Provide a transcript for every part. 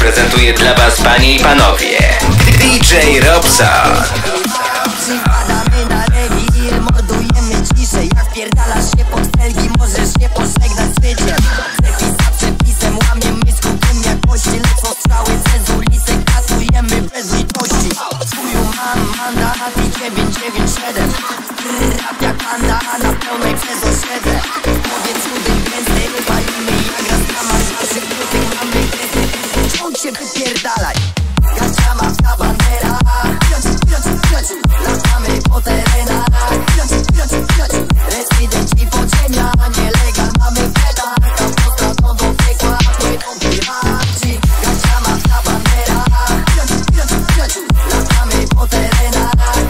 prezentuje dla was, panie i panowie, DJ Robson. Padamy na rewir, mordujemy ciszej. Jak wpierdalasz się pod felgi, możesz się pożegnać z życiem. Przepis za przepisem, łamiemy skutkiem jakości. Lecą strzały przez ulicę, kasujemy bez litości. Twoją mam mandat i 997. Rap jak panda, a na pełnej przez osiedle. Powiedz chudym gęsty, palimy jak raz kamar. Z naszych krótek mamy gęsty. Ciąg się wypierdalaj. Gasiama ta bandera. Latamy po terenach. Rezydenci podziemia, nielegal mamy pedał. Autostradą do piekła płyną piraci. Gasiama ta bandera. Latamy po terenach.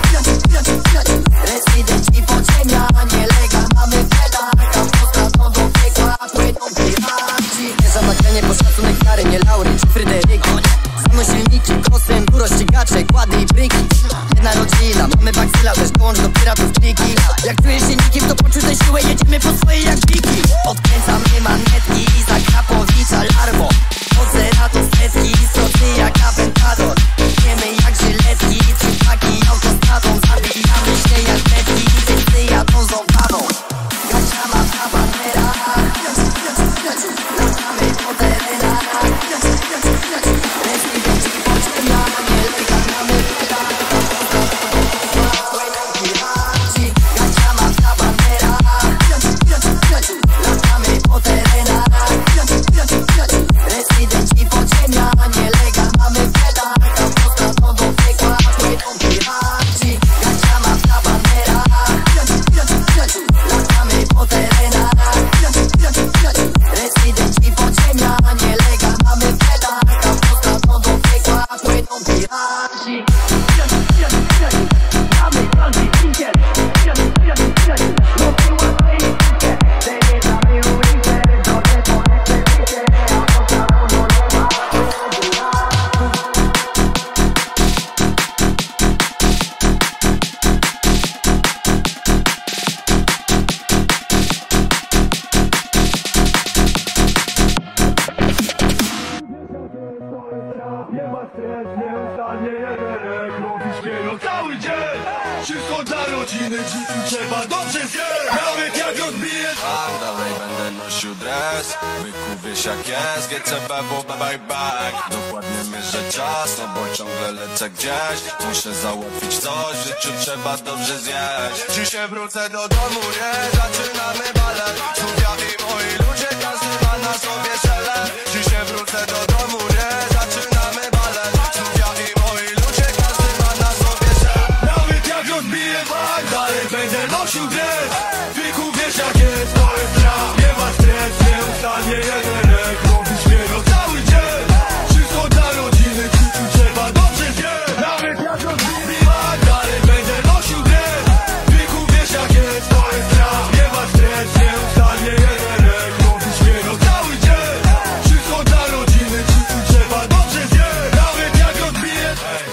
Rezydenci podziemia, nielegal mamy pedał. Autostradą do piekła płyną piraci. Nie za nagranie, bo szacunek stary, nie laury czy Fryderyki. Za silniki, kosem, duro ścigacze, kłady i bryki. Jedna rodzina, mamy baksyla, też dołącz do piratów kliki. Jak czujesz się nikim, to poczuj tę siłę, jedziemy po swoje jak dziki. Odkręcamy manetki i za Krapowicza larwo. Chodzę na to setki i strocy jak Aventador. Wiemy jak żyletki, cypaki autostradą. Zabijamy się jak betki i wszyscy jadą z obawą. Gasiama ta bandera. Latamy po terenach. Rezydenci podziemia, nielegal mamy pedał. Piraci, gasiama ta bandera. Latamy po terenach. Rezydenci podziemia, nielegal mamy pedał. Autostradą do piekła płyną piraci. Gasiama ta bandera. Latamy po terenach. Rezydenci podziemia, nielegal mamy pedał. Autostradą do piekła płyną piraci. Nie ma stres, nieustannie jeden robisz wielo cały dzień. Wszystko dla rodziny, dzieci trzeba dobrze zjeść. Nawet jak odbijesz, tak dalej będę nosił dres. Byku wiesz jak jest, GCBW bye bye. Dokładnie mierzę czas, no bo ciągle lecę gdzieś. Muszę załatwić coś, w życiu trzeba dobrze zjeść. Dzisiaj wrócę do domu, nie? Zaczynamy balet. Studia i moi ludzie, każdy ma na sobie szelę. Dzisiaj wrócę do domu, nie? Zaczynamy balet. Studia i moi ludzie, każdy ma na sobie szelę. nawet jak odbiję bak, dalej będę nosił dres. Wieku wiesz jak jest, to jest rap. Nie ma stres, nieustannie jeden robisz wielo cały dzień. Wszystko dla rodziny, dzieci trzeba dobrze zjeść. Nawet jak odbiję bak, dalej będę nosił dres. Wieku wiesz jak jest, to jest rap. Nie ma stres, nieustannie jeden robisz wielo cały dzień. Wszystko dla rodziny, dzieci trzeba dobrze zjeść. Nawet jak odbiję,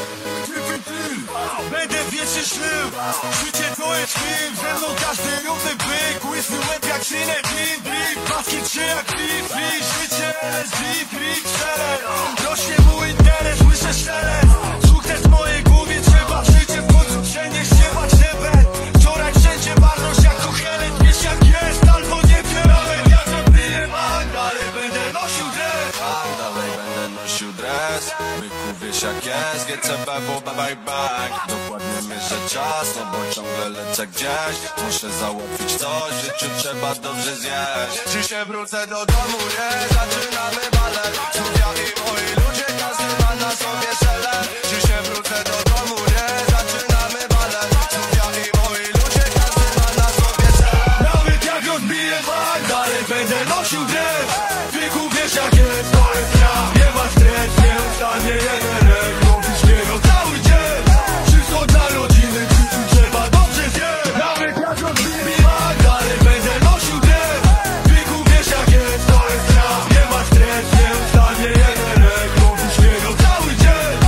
będę wiecznie szlył. Życie to jest film, ze mną każdy równy byk. Łysy łeb jak Zinedine, drip. Paski czy jak Fifi. Życie LSD, freak, szereg. Rośnie mój interes, słyszę szelest. Sukces w mojej głowie, trzeba w życie w końcu przenieść. Nie bać debet. Wczoraj wszędzie marność jak Kochelet. Wiesz jak jest, albo nie wiem. Nawet jak odbiję bak, dalej będę nosił dres. Tak dalej będę nosił dres. Byku wiesz jak jest, GCBW bye bye. Dokładnie mierzę czas, no bo ciągle lecę gdzieś. Muszę załatwić coś, w życiu trzeba dobrze zjeść. Dzisiaj wrócę do domu, nie? Zaczynamy balet. Studia i moi ludzie, każdy ma na sobie szelę. Dzisiaj wrócę do domu, nie? Zaczynamy balet. Studia i moi ludzie, każdy ma na sobie szelę. Nawet jak odbiję bak, dalej będę nosił dres. Wieku wiesz jak jest, to jest rap. Nie ma stres, nieustannie jeden robisz wielo cały dzień. Wszystko dla rodziny, dzieci trzeba dobrze zjeść. Nawet jak odbiję bak, dalej będę nosił dres. Wieku wiesz jak jest, to jest rap. Nie ma stres, nieustannie jeden robisz wielo cały dzień.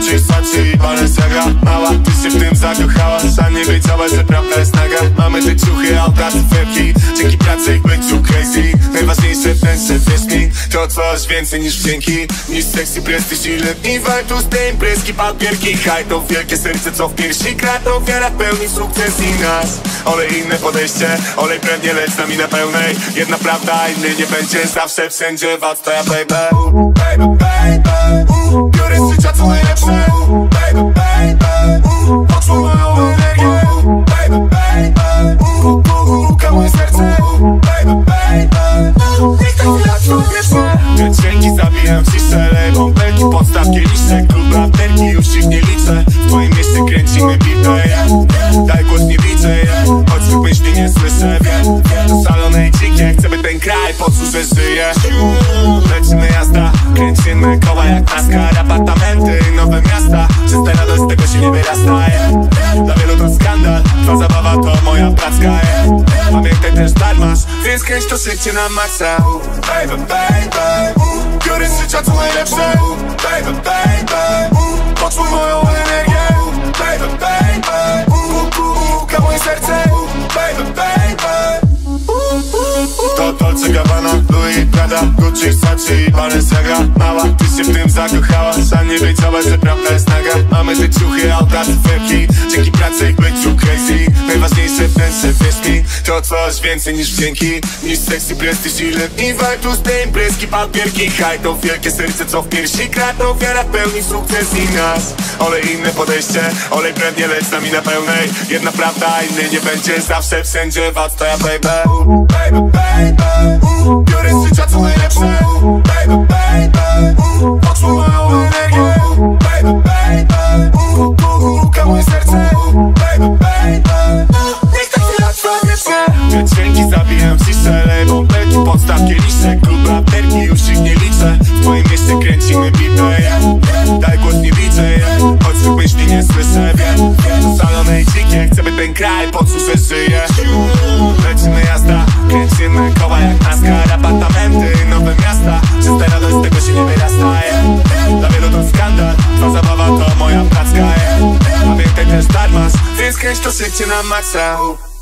Gucci, Sachi i Balenciaga. Mała, ty się w tym zakochałaś, a nie wiedziałaś, że prawda jest naga. Mamy te ciuchy, auta, cyferki, dzięki pracy ich byciu crazy. Najważniejsze w tenże, wierz mi, to coś więcej niż wdzięki, niż sexy, prestiż i letni vibe. Tu z tej imprezki papierki, haj to wielkie serce, co w piersi gra. To wiara pełni sukces i nas. Olej inne podejście, olej pewnie leć z nami na pełnej. Jedna prawda, inny nie będzie zawsze, wszędzie walcz to ja baby. Baby, baby, biorę z życia co najlepsze. Baby, baby, poczuj moją energię. Baby, baby, puka moje serce. Baby, baby, niech ta chwila trwa wiecznie. Te dźwięki zabijają ciszę, lewą belki, podstaw kieliszek. Klub apterki, już ich nie liczę. W twoim mieście kręcimy bitę, yeah. Daj głos, nie widzę, yeah. Choć tych myśli nie słyszę, wiem. To szalone i dzikie, chcę by ten kraj poczuł, że żyje. Lecimy jazda, kręcimy koła jak NASCAR. Apartamenty, nowe miasta, czysta radość, z tego się nie wyrasta, yeah. Dla wielu to skandal, twa zabawa to moja pracka, yeah. Pamiętaj też darmasz, więc kręć to życie na maksa. Baby, baby, biorę z życia co najlepsze. Baby, baby, poczuj moją energię. Baby, baby, puka moje serce. Baby, baby, to Dolce Gabbana, Louis Prada, Gucci, Sachi i Balenciaga. Mała, ty się w tym zakochałaś, a nie wiedziałaś, że prawda jest naga. Mamy te ciuchy, auta, cyferki, dzięki pracy ich byciu crazy. Najważniejsze w tenże, wierz mi, to coś więcej niż wdzięki, niż sexy, prestiż i letni vibe. Tu z tej imprezki papierki, haj to wielkie serce, co w piersi gra. To wiara pełni sukces i nas. Olej inne podejście, olej pewnie leć z nami na pełnej. Jedna prawda, inny nie będzie zawsze, wszędzie walcz to ja baby. Baby, baby, biorę z życia co najlepsze. Baby, baby, poczuj moją energię. Baby, baby, puka moje serce. Baby, baby, niech ta chwila trwa wiecznie. Te dźwięki zabijają ciszę, lewą belki, podstaw kieliszek. Klub apterki, już ich nie liczę. W twoim mieście kręcimy bitę, yeah. Daj głos, nie widzę, yeah. Choć tych myśli nie słyszę, wiem. To szalone i dzikie, chcę by ten kraj poczuł, że żyje. Lecimy jazda, kręcimy koła jak NASCAR. Apartamenty, nowe miasta, czysta radość, z tego się nie wyrasta, yeah. Dla wielu to skandal, twa zabawa to moja pracka, yeah. Pamiętaj też darmasz, więc kręć to życie na maksa.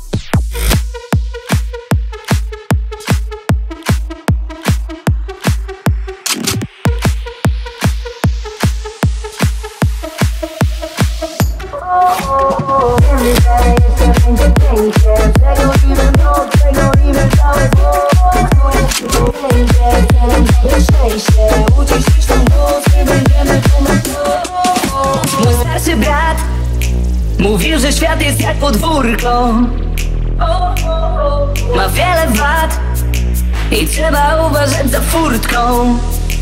Mój starszy brat mówił, że świat jest jak podwórko. Ma wiele wad i trzeba uważać za furtką.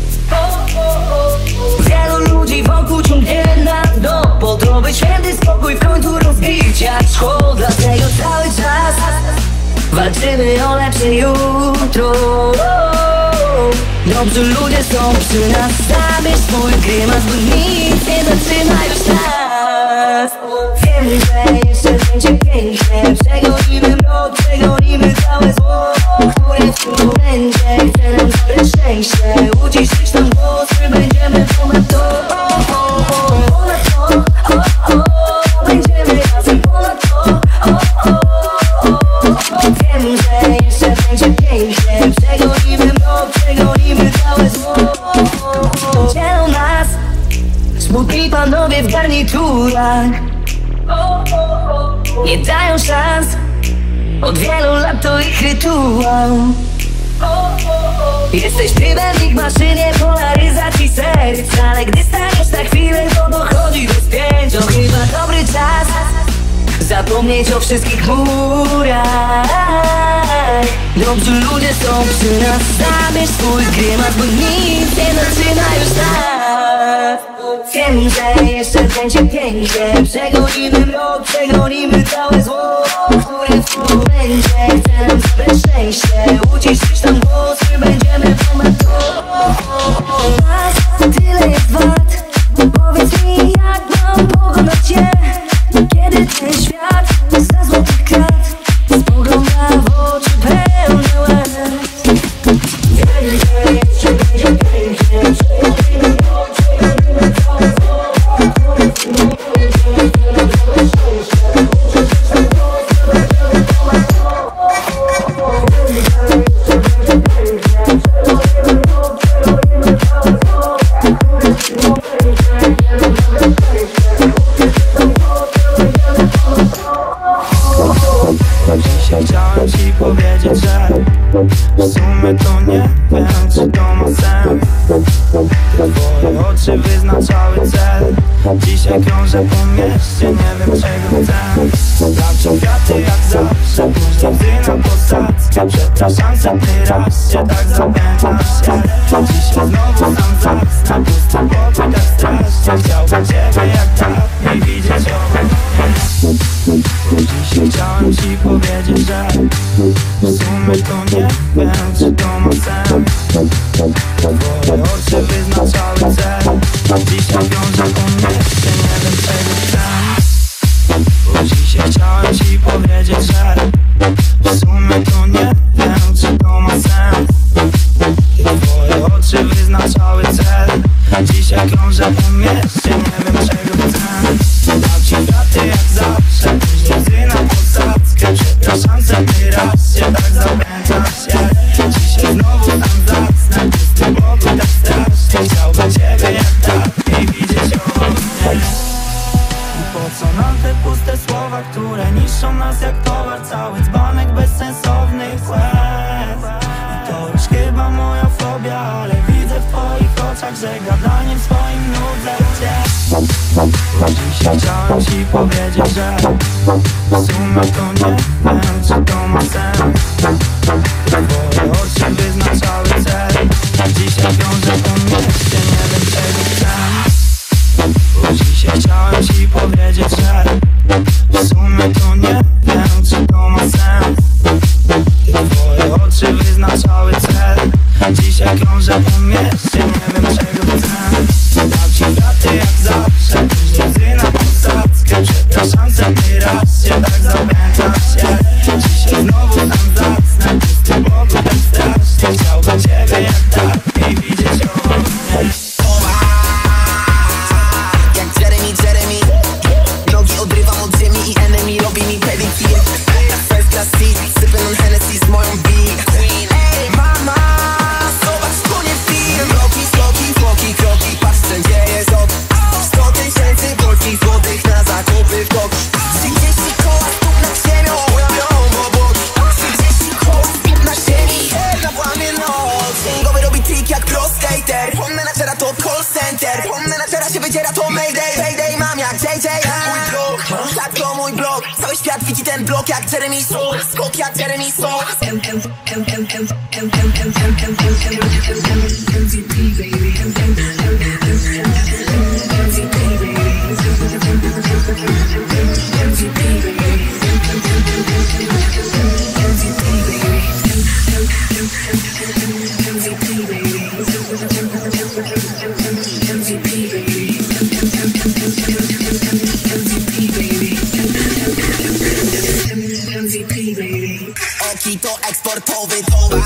Wielu ludzi wokół ciągnie na dno, po to by święty spokój w końcu rozbić jak szkło. Dlatego cały czas walczymy o lepsze jutro. Dobrzy ludzie są przy nas, zabierz swój grymas, bo nic nie zatrzyma już nas. Wiem, że jeszcze będzie pięknie, przegonimy mrok, przegonimy całe zło, które w tym momencie chce nam zabrać szczęście. Uciszyć nam głos, my będziemy ponad to. Ponad to, będziemy razem ponad to. Wiem, że jeszcze będzie pięknie, przegonimy mrok, przegonimy całe zło. Dzielą nas smutni panowie w garniturach, nie dają szans, od wielu lat to ich rytuał. Jesteś trybem w ich maszynie polaryzacji serc, ale gdy staniesz na chwilę, to dochodzi do spięć. To chyba dobry czas zapomnieć o wszystkich murach. Dobrzy ludzie są przy nas, zabierz swój grymas, bo nic nie zatrzyma już nas. Wiem, że jeszcze będzie pięknie, przegonimy mrok, przegonimy całe zło, które w tym momencie chce nam zabrać szczęście. Uciszyć tam głos, my będziemy ponad to. Was tyle jest wad, powiedz mi jak mam pokonać cię, kiedy ten świat za złotych krat spogląda w oczy pełne łez. Wiem, że jeszcze będzie pięknie, przegonimy mrok, przegonimy całe zło. Dzisiaj krążę po mieście, nie wiem czego chcę. Dam ci kwiaty jak zawsze, później łzy na posadzkę. Przepraszam za raz, się tak zapętlasz się. Dzisiaj znowu sam zacznę, pusty pokój tak strasznie. Chciałbym ciebie jak dawniej widzieć Dzisiaj chciałem ci powiedzieć, że w sumie to nie wiem, czy to ma sens. Twoje oczy wyznaczały cel. Dzisiaj krążę po mieście, nie wiem czego chcę. Dzisiaj chciałem ci powiedzieć, że w sumie to nie wiem, czy to ma sens. Twoje oczy wyznaczały cel. Dzisiaj krążę po mieście, nie wiem czego chcę. Dam ci kwiaty jak zawsze, później łzy na posadzkę. Przepraszam za raz, się tak zapętlasz się. Dzisiaj znowu tam zacznę, pusty pokój tak strasznie. Chciałbym ciebie jak dawniej widzieć I po co nam te puste słowa, które niszczą nas jak towar. Cały dzbanek bezsensownych łez. I to już chyba moja fobia, ale widzę w twoich oczach, że gadaniem swoim nudzę cię. Dzisiaj chciałem ci powiedzieć, że w sumie to nie wiem, czy to ma sens. Twoje oczy wyznaczały cel. Dzisiaj krążę po mieście, nie wiem czego chcę. Dzisiaj chciałem ci powiedzieć, że w sumie to nie wiem, czy to ma sens. Twoje oczy wyznaczały cel. Dzisiaj krążę po mieście, nie wiem czego chcę. Dam ci kwiaty jak zawsze, później łzy na posadzkę. Przepraszam za raz, się tak zapętlasz się. Dzisiaj znowu tam zacznę, pusty pokój tak strasznie. Chciałbym ciebie jak dawniej widzieć Jeremy, nogi odrywam od ziemi i enemy robi mi pedicure. First class seat, sipping on Hennessy z moją Queen. Ej mama, zobacz to nie film. Kroki, skoki, kroki, patrz wszędzie jest ok. 100 000 polskich złotych na zakupy w tok. 30 koła stóp nad ziemią, ramią w obok. 30 koła stóp na ziemi, na łamie noc. Księgowy robi trik jak pro skater. Pon menadżera to call center. Pon menadżera się wydziera to Mayday. Payday mam jak JJ, mój blog. Tak to mój blog. Cały świat widzi ten blok jak Jeremy Soul. Skok jak Jeremy Soul. MVP baby. Oki to eksportowy towar.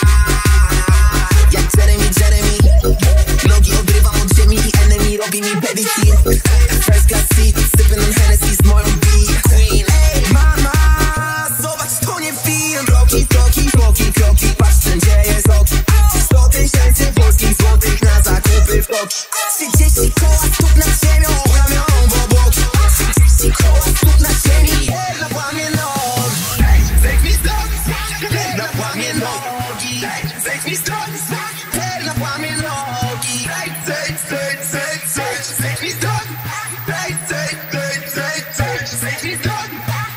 Jak Jeremy, nogi odrywam od ziemi i enemy robi mi pedicure. First class seat, sipping on Hennessy z moją Queen. Ej mama, zobacz to nie film. Kroki, patrz wszędzie jest ok. 100 000 polskich złotych na zakupy w tok. 30 koła stóp nad ziemią, ramią w obok. 30 koła stóp nad ziemi, na łamie noc. Zejdź mi stąd, na łamie nogi. Zejdź mi stąd, na łamie nogi. Zejdź mi stąd, zejdź mi stąd.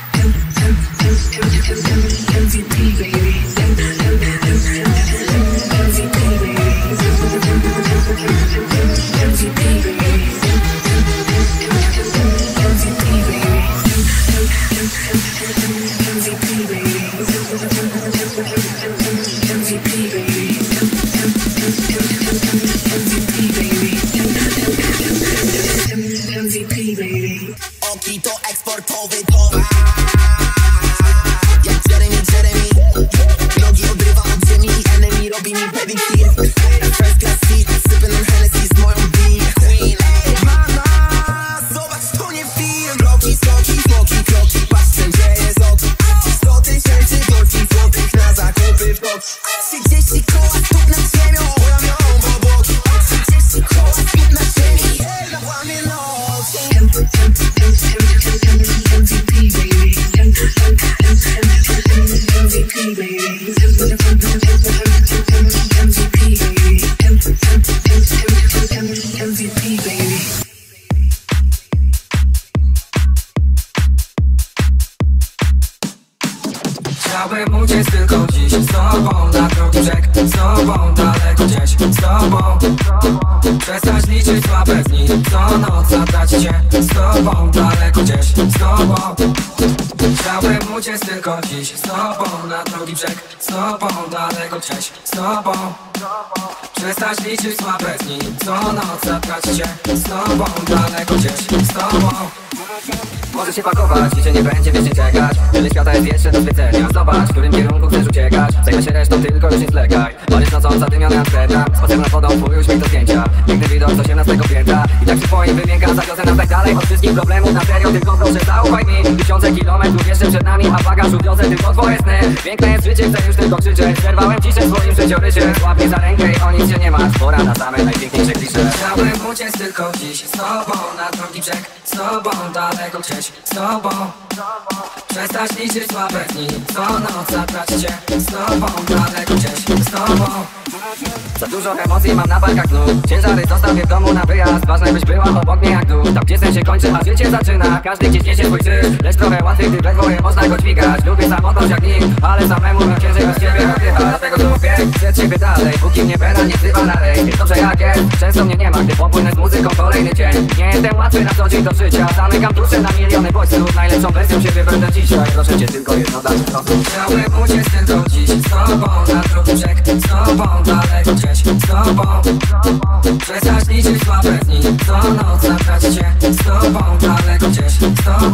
MVP baby. Oki to eksportowy towar. Jak Jeremy, nogi odrywam od ziemi i enemy robi mi pedicure. First class seat, sipping on Hennessy z moją Queen. Ej mama, zobacz to nie film. Kroki, patrz wszędzie jest ok. 100 000 polskich złotych na zakupy w tok. 30 koła stóp nad ziemią, ramią w obok. 30 koła stóp nad ziemi, na łamie noc. MVP Chciałbym uciec tylko dziś z tobą na drugi brzeg, z tobą daleko gdzieś, z tobą przestać liczyć słabe dni, co noc zatracić się z tobą daleko gdzieś, z tobą. Chciałbym uciec tylko dziś z tobą na drugi brzeg, z tobą daleko gdzieś, z tobą przestać liczyć słabe dni, co noc zatracić się z tobą daleko gdzieś, z tobą. Możesz się pakować, życie nie będzie wiecznie czekać. Tyle świata jest jeszcze do zwiedzenia. Zobacz, w którym kierunku chcesz uciekać. Zajmę się resztą, tylko już nie zwlekaj. Marysz nocą zadymiony Amsterdam, spacer nad wodą, twój uśmiech do zdjęcia. Piękny widok z 18 piętra. I tak przy twoim wymienka zawiozę nas tak dalej. Od wszystkich problemów na serio, tylko proszę zaufaj mi. Tysiące kilometrów jeszcze przed nami, a bagaż uwiozę tylko twoje sny. Piękne jest życie, chcę już tylko krzyczeć. Zerwałem ciszę w swoim życiorysie. Złap mnie za rękę i o nic się nie masz. Pora na same najpiękniejsze klisze. Chciałbym uciec tylko dziś z tobą na drugi brzeg, z tobą daleko gdzieś, z tobą przestać liczyć słabe dni, co noc zatracić się z tobą daleko gdzieś, z tobą. Za dużo emocji mam na barkach znów. Ciężary zostawię w domu na wyjazd. Ważne byś była obok mnie jak dół. Tam gdzie sen się kończy, a życie zaczyna. Każdy gdzieś niesie swój krzyż, lecz trochę łatwiej, gdy we dwoje można go dźwigać. Lubię samotność jak nikt, ale samemu na ciężej bez ciebie oddycha. Dlatego lubię przed siebie dalej, póki mnie pena nie zrywa na rej. Jest dobrze jak jest, często mnie nie ma, gdy popłynę z muzyką kolejny dzień. Nie jestem łatwy na co dzień do życia. Zamykam duszę na miliony bodźców. Najlepszą wersją siebie będę dzisiaj. Proszę cię tylko jedno dać prosto. Chciałbym uciec tylko dziś z tobą na drugi brzeg, z tobą daleko gdzieś, z tobą przestać liczyć słabe dni, co noc zatracić się z tobą daleko gdzieś, z tobą.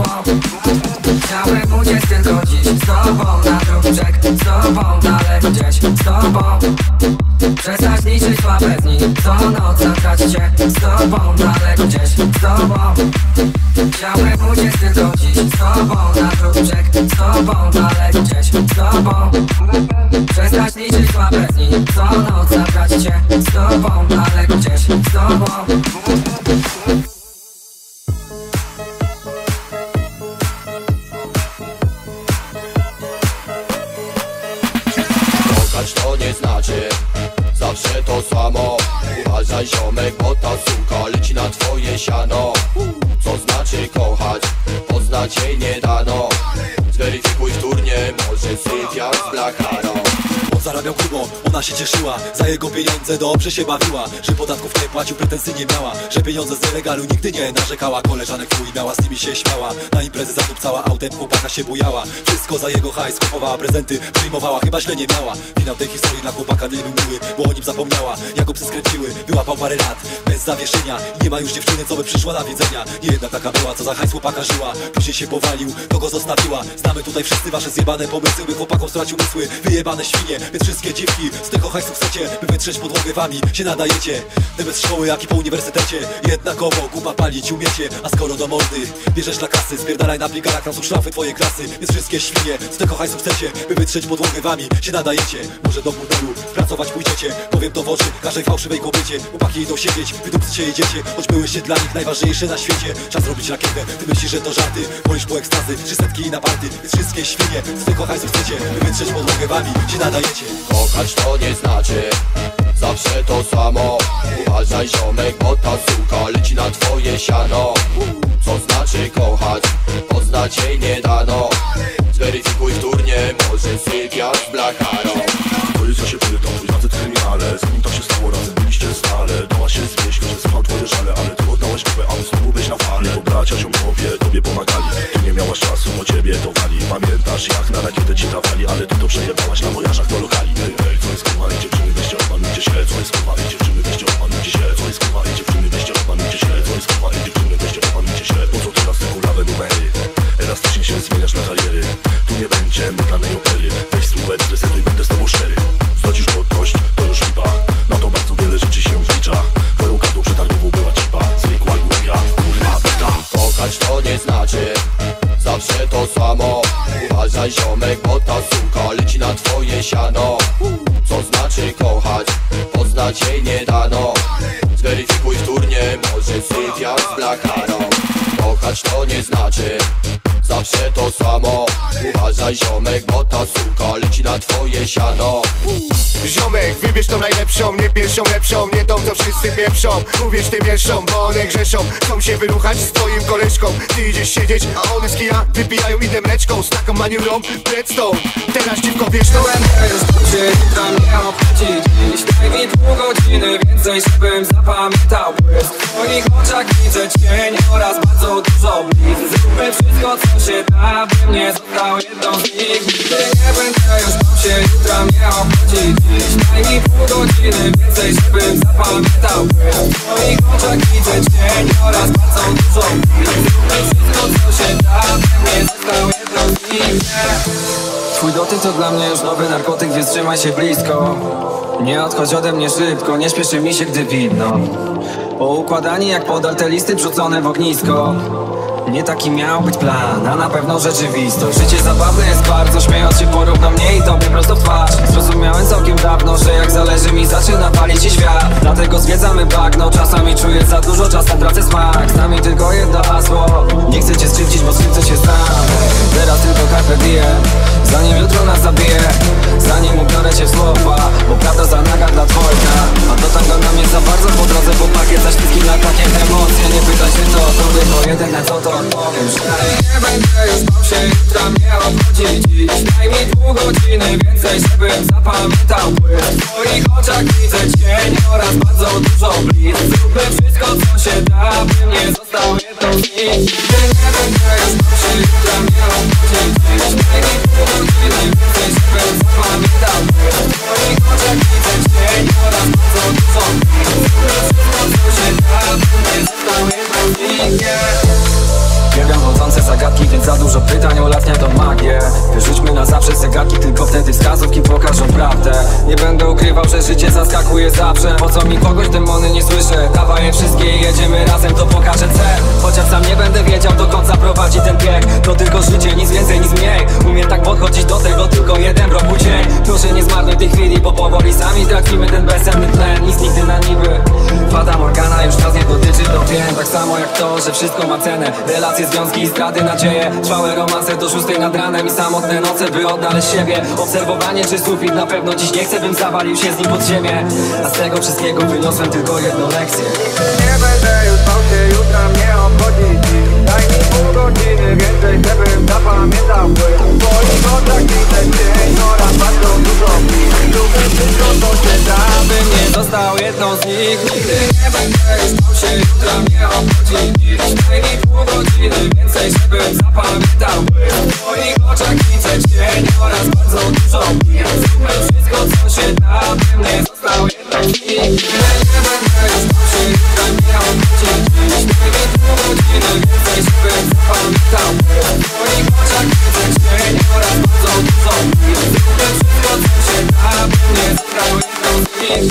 Chciałbym uciec tylko dziś z tobą na drugi brzeg, z tobą daleko gdzieś, z tobą przestać liczyć słabe dni, co noc zatracić się z tobą daleko gdzieś, z tobą. Chciałbym uciec tylko dziś z tobą na drugi brzeg, z tobą daleko gdzieś, z tobą przestać liczyć słabe dni, co noc zatracić się z tobą daleko gdzieś, z tobą. Kochać to nie znaczy zawsze to samo. Uważaj ziomek, bo ta suka leci na twoje siano. Co znaczy kochać? Poznać jej nie dano. Zweryfikuj wtórnie, może sypia z blacharą. On zarabiał grubo, ona się cieszyła. Za jego pieniądze dobrze się bawiła. Że podatków nie płacił, pretensji nie miała. Że pieniądze z nielegalu nigdy nie narzekała. Koleżanek twój miała, z nimi się śmiała. Na imprezy zadupcała, autem chłopaka się bujała. Wszystko za jego hajs, kupowała prezenty, przyjmowała, chyba źle nie miała. Finał tej historii dla chłopaka nie był miły, bo o nim zapomniała. Jak go psy skręciły, wyłapał parę lat bez zawieszenia. I nie ma już dziewczyny, co by przyszła na widzenia. Nie jedna taka była, co za hajs chłopaka żyła. Później się powalił, to go zostawiła. Znamy tutaj wszyscy wasze zjebane pomysły, by chłopakom stracił umysły. Wyjebane świnie, więc wszystkie dziwki z tego hajsu chcecie, by wytrzeć podłogę wami się nadajecie. Ty bez szkoły, jak i po uniwersytecie. Jednakowo kupa palić umiecie. A skoro do mordy bierzesz dla kasy, spierdalaj na plikach, tam są szlafy twojej klasy. Więc wszystkie świnie z tego hajsu chcecie, by wytrzeć podłogę wami się nadajecie. Może do burdelu pracować pójdziecie. Powiem to w oczy każdej fałszywej kobiecie. Chłopaki idą siedzieć, wy tu się jedziecie. Choć byłyście dla nich najważniejsze na świecie. Czas robić rakietę, ty myślisz, że to żarty. Wolisz po ekstazy, 300 i na party. Więc wszystkie świnie z tego hajsu chcecie, by wytrzeć podłogę wami się nadajecie. Kochać to nie znaczy zawsze to samo. Uważaj ziomek, bo ta suka leci na twoje siano. Co znaczy kochać? Poznać jej nie dano. Zweryfikuj wtórnie, może sypia z blacharą. Powiedz, co się pyta, twój facet w kryminale. Z nim to się stało, razem byliście stale. Dałaś się zwieść, że słuchał twoje żale. Ale ty oddałeś kupę, a znowu byś na fali. Bo bracia ziomkowie tobie pomagali. Ty nie miałaś czasu, bo ciebie to wali. Pamiętasz jak na rakietę ci dawali. Ale ty to przejebałaś na wojażach do lokali. Hej, hej, co jest kurwa i dziewczyny, weźcie opanujcie się. Co jest kurwa i dziewczyny, weźcie opanujcie się. Co jest kurwa i dziewczyny, weźcie opanujcie się. Co jest kurwa i dziewczyny, weźcie opanujcie się. Po co teraz te kulawe numery? Elastycznie się zmieniasz na kariery. Tu nie będzie mydlanej opery. Weź słuchaj, zresetuj, będę z tobą szczery. Zlecisz podność, to już lipa. Na to bardzo wiele rzeczy się wlicza. Werunkatu przetargową była cipa. Zwykła głupia, kurwa beta. Kochać to nie znaczy zawsze to samo. Uważaj ziomek, bo ta suka leci na twoje siano. Co znaczy kochać? Poznać jej nie dano. Zweryfikuj wtórnie, może sypia z blacharą. Kochać to nie znaczy zawsze to samo. Uważaj ziomek, bo ta suka leci na twoje siano. Ziomek, wybierz tą najlepszą, nie pierwszą, lepszą, nie tą, co wszyscy pieprzą. Uwierz tym wierszom, bo one grzeszą. Chcą się wyruchać z twoim koleżką. Ty idziesz siedzieć, a one z kija wypijają inne mleczką. Z taką maniurą, Redstone. Teraz dziwko wiesz to już dobrze, jutra mnie obchodzi dziś. Daj mi pół godziny więcej, żebym zapamiętał błysk. W twoich oczach widzę cień oraz bardzo dużo blisk. Zróbmy wszystko, co się da, bym nie został jedną z nich. Nigdy nie będę już bał się, jutra mnie obchodzi dziś. Daj mi pół godziny więcej, żebym zapamiętał błysk. W twoich oczach widzę cień oraz bardzo dużo blisk. Zróbmy wszystko, co się da, bym nie został jedną z nich. Twój dotyk to dla mnie już nowy narkotyk, więc trzymaj się blisko. Nie odchodź ode mnie szybko, nie śpieszy mi się, gdy widno. Poukładani jak podal te listy wrzucone w ognisko. Nie taki miał być plan, a na pewno rzeczywistość. Życie zabawne jest bardzo, śmiejąc się porówno mnie i tobie prosto w twarz. Zrozumiałem całkiem dawno, że jak zależy mi zaczyna palić się świat. Dlatego zwiedzamy bagno, czasami czuję za dużo, czasem tracę smak. Z nami tylko jedno hasło, nie chcę cię skrzywdzić, bo skrzywdzę się sam. Teraz tylko carpe diem, zanim jutro nas zabije. Zanim ubiorę cię w słowa, bo prawda zanaga dla dwojga. A to tango na mnie za bardzo po drodze, bo pakiet za śliskim lakiem emocje. Nie pytaj się to, to tylko jedyne co to odpowiem, że nie będę już bał się, jutra mnie obchodzi dziś. Daj mi pół godziny więcej, żebym zapamiętał błysk. W twoich oczach widzę cień oraz bardzo dużo blisk. Zróbmy wszystko, co się da, bym nie został jedną z nich. Nigdy nie będę już bał się, jutra mnie obchodzi dziś. Daj mi pół godziny więcej, żebym zapamiętał błysk. W twoich oczach widzę cień oraz bardzo dużo blisk. Zróbmy wszystko, co się da, bym nie został jedną z nich. Uwielbiam wodzące zagadki, więc za dużo pytań ulatnia to magię. Wyrzućmy na zawsze zegarki, tylko wtedy wskazówki pokażą prawdę. Nie będę ukrywał, że życie zaskakuje zawsze. Po co mi kogoś, demony nie słyszę. Dawaj je wszystkie i jedziemy razem, to pokażę cel. Chociaż sam nie będę wiedział, dokąd zaprowadzi ten bieg. To tylko życie, nic więcej, nic mniej. Umiem tak podchodzić do tego, tylko jeden roku dzień. Proszę nie zmarnuj tej chwili, bo powoli sami tracimy ten bezsenny tlen. Nic nigdy na niby. Fata Morgana już nas nie dotyczy, to wiem. Tak samo jak to, że wszystko ma cenę. Relacje, związki i zdrady, nadzieje. Trwałe romanse do 6 nad ranem i samotne noce, by odnaleźć siebie. Obserwowanie czy sufit, na pewno dziś nie chcę, bym zawalił się z nim pod ziemię. A z tego wszystkiego wyniosłem tylko jedną lekcję. Nie będę już bał się, jutra mnie obchodzi dziś. Daj mi pół godziny więcej, żebym zapamiętał błysk. W twoich oczach widzę cień oraz bardzo dużo blisk. Zróbmy wszystko, co się da, bym nie został jedną z nich. Nigdy nie będę już bał się, jutra mnie obchodzi dziś. Daj mi pół godziny więcej, żebym zapamiętał błysk. W twoich oczach widzę cień oraz bardzo dużo blisk. Zróbmy wszystko, co się da, bym nie został jedną z nich. Nigdy nie będę już bał się, jutra mnie obchodzi dziś. Daj mi pół godziny więcej, żebym zapamiętał błysk. W twoich oczach widzę cień oraz bardzo dużo blisk. Zróbmy wszystko, co się da, bym nie został jedną z nich.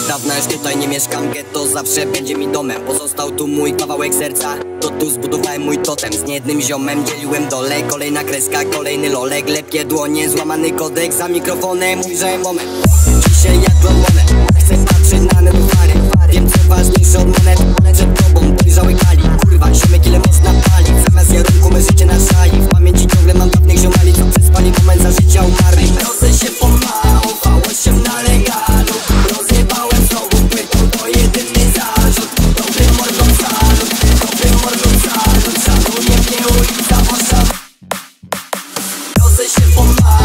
Od dawna już tutaj nie mieszkam, getto zawsze będzie mi domem. Pozostał tu mój kawałek serca, to tu zbudowałem mój totem. Z niejednym ziomem dzieliłem dole, kolejna kreska, kolejny lolek. Lepkie dłonie, złamany kodek, za mikrofonem ujrzałem moment. Dzisiaj jak lomonet, chcę patrzeć na netofary. Wiem co ważniejsze od monet, przed tobą dojrzały kali. Kurwa, ziomek ile można palić, zamiast jarunku me życie na szali. W pamięci ciągle mam dawnych ziomali, co przespali moment za życia umarli. Rozę się pomału, się na legalu. Rozjebałem znowu płytą, to jedyny zarzut. Dobry mordą salut, dobry mordą salut. Szanuję mnie ulica, bo szan. Rozę się pomału.